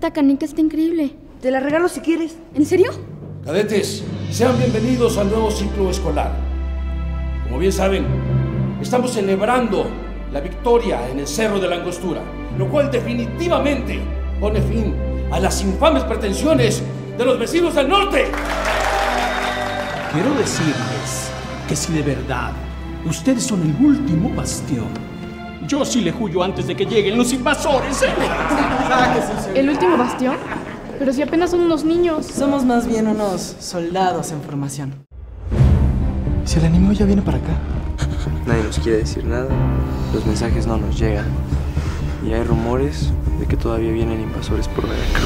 Esta canica está increíble. Te la regalo si quieres. ¿En serio? Cadetes, sean bienvenidos al nuevo ciclo escolar. Como bien saben, estamos celebrando la victoria en el Cerro de la Angostura, lo cual definitivamente pone fin a las infames pretensiones de los vecinos del norte. Quiero decirles que si de verdad ustedes son el último bastión, yo sí le huyo antes de que lleguen los invasores. ¿El último bastión? Pero si apenas son unos niños. Somos más bien unos soldados en formación. Si el enemigo ya viene para acá. Nadie nos quiere decir nada, los mensajes no nos llegan. Y hay rumores de que todavía vienen invasores por Veracruz.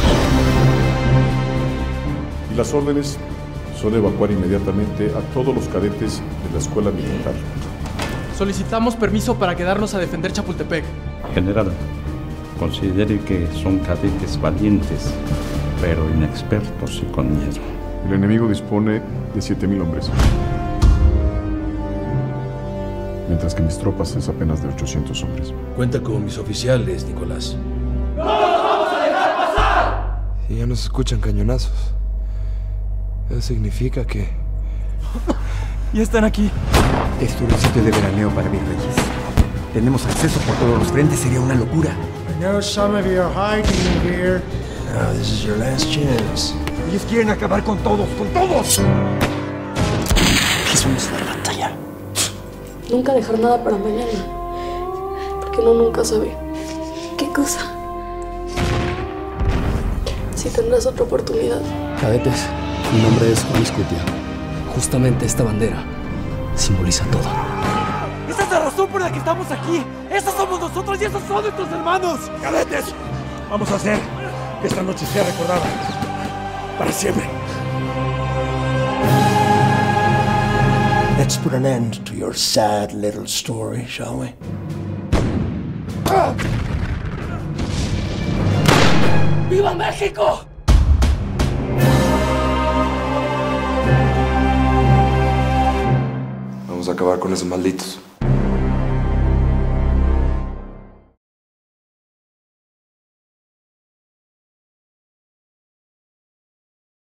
Y las órdenes son evacuar inmediatamente a todos los cadetes de la escuela militar. Solicitamos permiso para quedarnos a defender Chapultepec. General, considere que son cadetes valientes, pero inexpertos y con miedo. El enemigo dispone de 7,000 hombres, mientras que mis tropas es apenas de 800 hombres. Cuenta con mis oficiales, Nicolás. Si ya nos escuchan cañonazos, eso significa que... Ya están aquí. Es tu sitio de veraneo para mis reyes. Tenemos acceso por todos los frentes, sería una locura. I know some of you are hiding here. Now this is your last chance. Ellos quieren acabar con todos, ¡con todos! Aquí somos la batalla. Nunca dejar nada para mañana. Porque uno nunca sabe. ¿Qué cosa? Si tendrás otra oportunidad. Cadetes, mi nombre es Juan Escutia. Justamente esta bandera simboliza todo. Esa es la razón por la que estamos aquí. Esos somos nosotros y esos son nuestros hermanos. Cadetes, vamos a hacer que esta noche sea recordada para siempre. Let's put an end to your sad little story, shall we? ¡Viva México! Vamos a acabar con esos malditos.